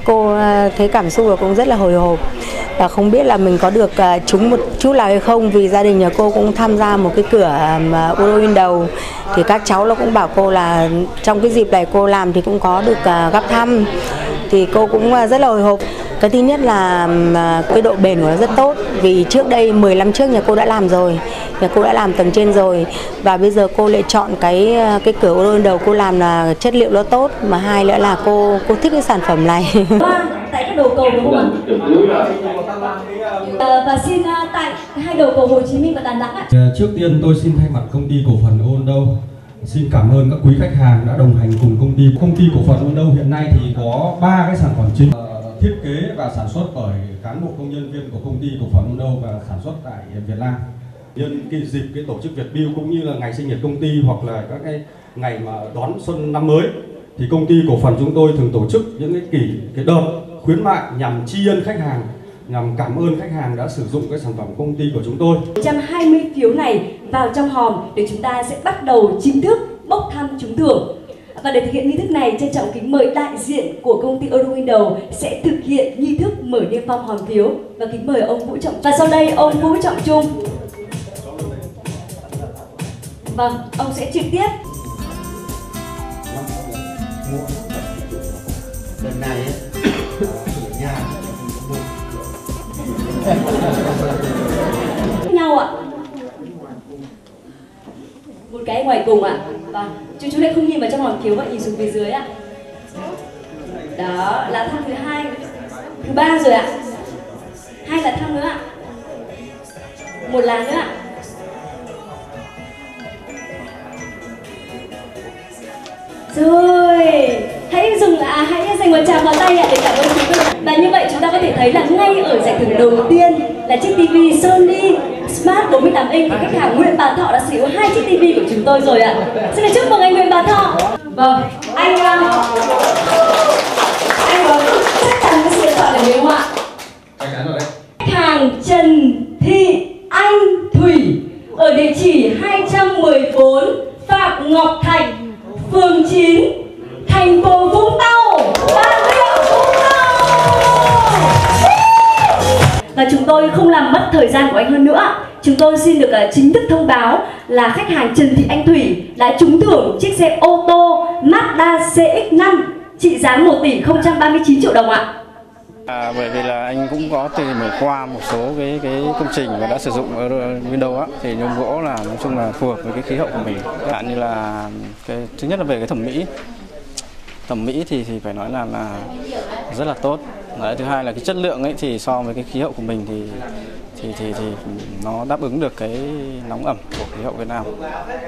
cô thấy cảm xúc là cũng rất là hồi hộp và không biết là mình có được trúng một chút nào hay không, vì gia đình nhà cô cũng tham gia một cái cửa Euro Window thì các cháu nó cũng bảo cô là trong cái dịp này cô làm thì cũng có được gấp thăm, thì cô cũng rất là hồi hộp. Cái thứ nhất là cái độ bền của nó rất tốt, vì trước đây 10 năm trước nhà cô đã làm rồi, nhà cô đã làm tầng trên rồi, và bây giờ cô lại chọn cái cửa Euro Window cô làm là chất liệu nó tốt, mà hai nữa là cô thích cái sản phẩm này. Tại các đầu cầu đúng không ạ? Và xin tại hai đầu cầu Hồ Chí Minh và Đà Nẵng ạ. Trước tiên tôi xin thay mặt công ty cổ phần Window xin cảm ơn các quý khách hàng đã đồng hành cùng công ty. Công ty cổ phần Window hiện nay thì có 3 cái sản phẩm chính thiết kế và sản xuất bởi cán bộ công nhân viên của công ty cổ phần Window và sản xuất tại Việt Nam. Nhân cái dịp cái tổ chức Việt Build cũng như là ngày sinh nhật công ty hoặc là các cái ngày mà đón xuân năm mới thì công ty cổ phần chúng tôi thường tổ chức những cái đợt khuyến mại nhằm tri ân khách hàng, nhằm cảm ơn khách hàng đã sử dụng cái sản phẩm công ty của chúng tôi. 120 phiếu này vào trong hòm để chúng ta sẽ bắt đầu chính thức bốc thăm trúng thưởng. Và để thực hiện nghi thức này, trân trọng kính mời đại diện của công ty Euro Window sẽ thực hiện nghi thức mở niêm phong hòm phiếu, và kính mời ông Vũ Trọng. Và sau đây ông Vũ Trọng Trung. Vâng, ông sẽ trực tiếp. Lần này ở nhà nhau ạ. Một cái ngoài cùng ạ. Vâng, chú lại không nhìn vào trong hòm phiếu, vậy nhìn xuống phía dưới ạ. Đó là thang thứ 2, thứ 3 rồi ạ. 2 là thang nữa ạ. 1 là nữa ạ. Rồi, hãy dành một tràng vào tay ạ để cảm ơn chúng tôi. Và như vậy chúng ta có thể thấy là ngay ở giải thưởng đầu tiên là chiếc TV Sony Smart 48 inch thì khách hàng Nguyễn Bá Thọ đã sở hữu 2 chiếc TV của chúng tôi rồi ạ. Xin được chúc mừng anh Nguyễn Bá Thọ. Vâng, anh chắc chắn có sự lựa chọn này đúng không ạ? Chắc chắn rồi đấy. Khách hàng Trần Thị Anh Thủy ở địa chỉ 214 Phạm Ngọc Thạch, phường 9, thành phố Vũng Tàu, Bà Rịa Vũng Tàu. Và chúng tôi không làm mất thời gian của anh hơn nữa. Chúng tôi xin được chính thức thông báo là khách hàng Trần Thị Anh Thủy đã trúng thưởng chiếc xe ô tô Mazda CX-5 trị giá 1 tỷ 039 triệu đồng ạ. Bởi vì là anh cũng có tìm hiểu qua một số cái công trình và đã sử dụng ở Windows á, thì nhôm gỗ là nói chung là phù hợp với cái khí hậu của mình. Chẳng hạn như là cái thứ nhất là về cái thẩm mỹ thì phải nói là rất là tốt. Đấy, thứ hai là cái chất lượng ấy thì so với cái khí hậu của mình thì nó đáp ứng được cái nóng ẩm của khí hậu Việt Nam.